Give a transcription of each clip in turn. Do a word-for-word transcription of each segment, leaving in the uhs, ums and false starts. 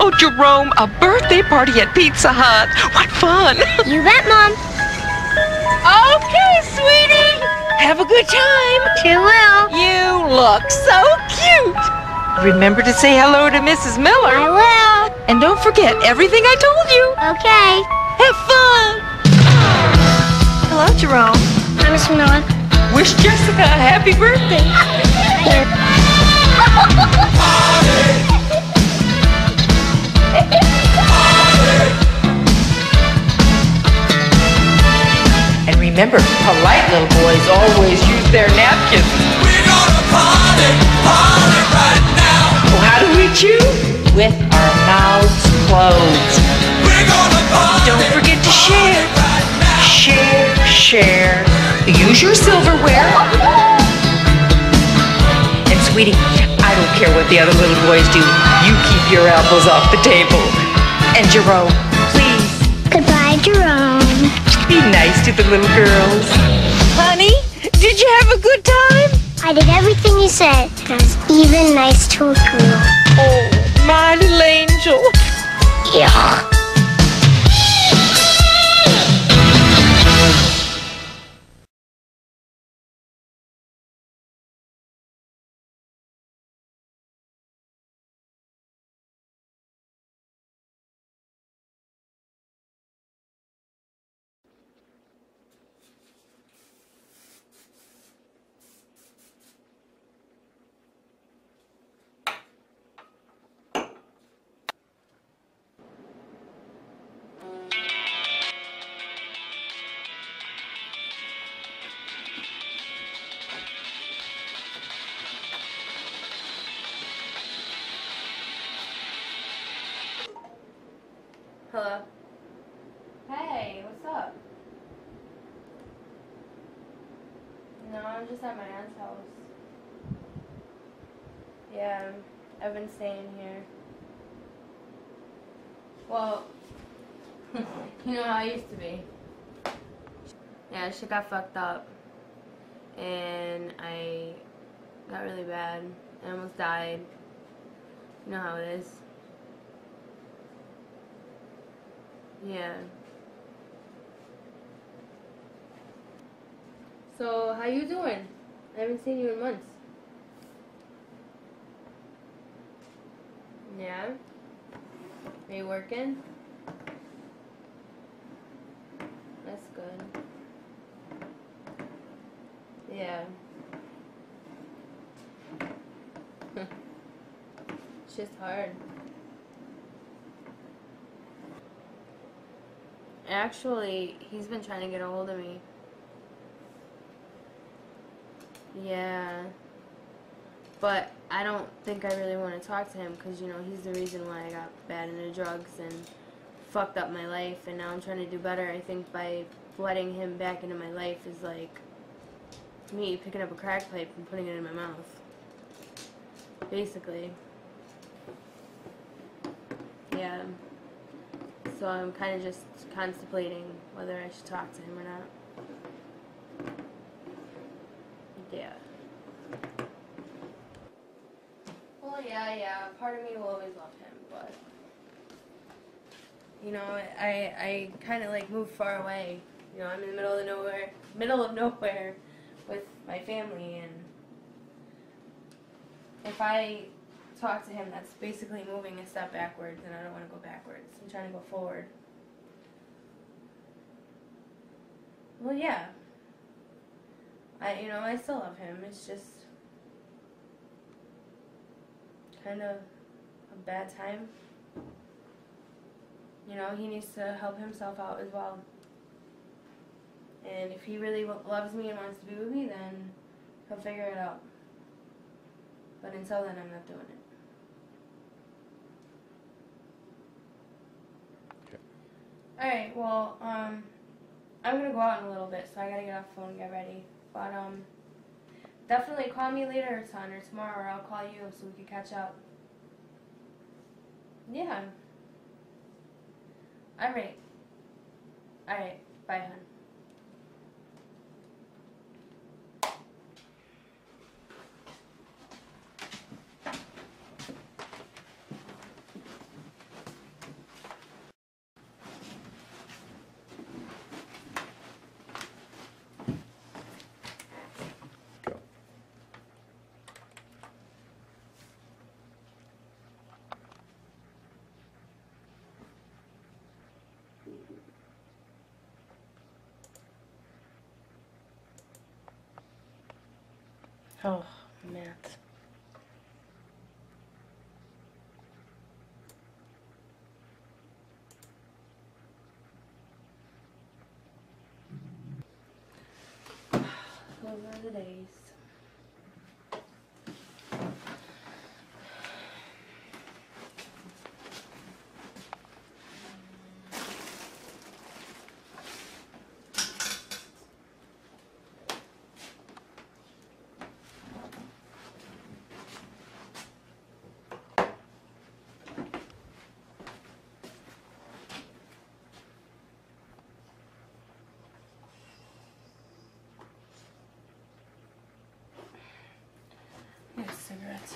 Oh, Jerome, a birthday party at Pizza Hut. What fun. You bet, Mom. Okay, sweetie. Have a good time. Sure will. You look so cute. Remember to say hello to Missus Miller. I will. And don't forget everything I told you. Okay. Have fun. Hello, Jerome. Hi, Miss Miller. Wish Jessica a happy birthday. And remember, polite little boys always use their napkins. We're gonna party, party right now. So how do we chew? With our mouths closed. We're gonna party. Don't forget to share. Right now. Share, share. Use your silverware. And sweetie, I don't care what the other little boys do. You keep your elbows off the table. And Jerome, please, Goodbye, Jerome. be nice to the little girls. Honey, did you have a good time? I did everything you said. I was even nice to a girl. Oh, my little angel. Yeah. Hello? Hey, what's up? No, I'm just at my aunt's house. Yeah, I've been staying here. Well, you know how I used to be. Yeah, shit got fucked up. And I got really bad. I almost died. You know how it is. Yeah. So, how you doing? I haven't seen you in months. Yeah? Are you working? That's good. Yeah. It's just hard. Actually, he's been trying to get a hold of me. Yeah. But I don't think I really want to talk to him because, you know, he's the reason why I got bad into drugs and fucked up my life, and now I'm trying to do better. I think by letting him back into my life is like me picking up a crack pipe and putting it in my mouth. Basically. Yeah. So I'm kind of just contemplating whether I should talk to him or not. Yeah. Well, yeah, yeah. Part of me will always love him, but you know, I I kind of like moved far away. You know, I'm in the middle of nowhere, middle of nowhere, with my family, and if I talk to him, that's basically moving a step backwards, and I don't want to go backwards. I'm trying to go forward. Well, yeah. I, you know, I still love him. It's just kind of a bad time. You know, he needs to help himself out as well. And if he really loves me and wants to be with me, then he'll figure it out. But until then, I'm not doing it. Alright, well, um, I'm gonna go out in a little bit, so I gotta get off the phone and get ready. But, um, definitely call me later, son, or tomorrow, or I'll call you so we can catch up. Yeah. Alright. Alright, bye, hon. Oh, Matt. Those are the days. Here's cigarettes.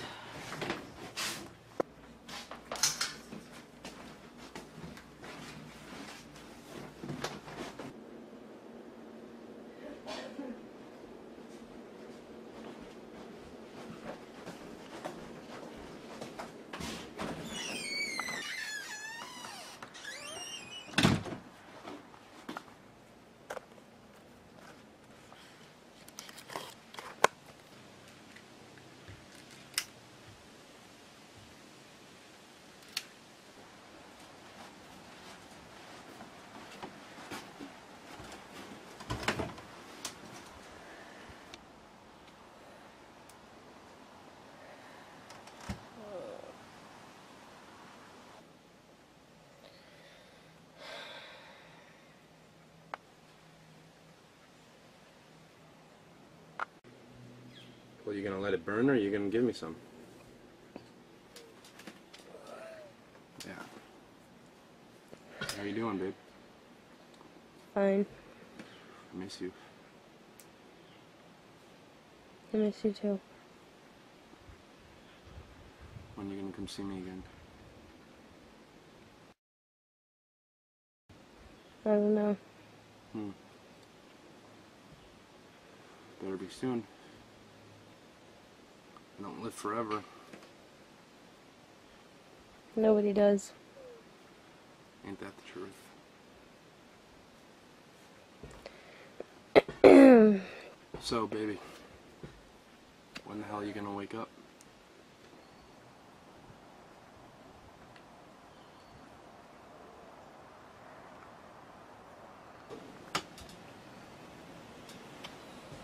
Well, you gonna let it burn or are you gonna give me some? Yeah. How you doing, babe? Fine. I miss you. I miss you too. When you gonna come see me again? I don't know. Hmm. Better be soon. I don't live forever. Nobody does. Ain't that the truth? So, baby, when the hell are you gonna wake up?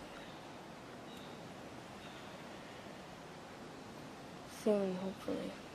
Soon, hopefully.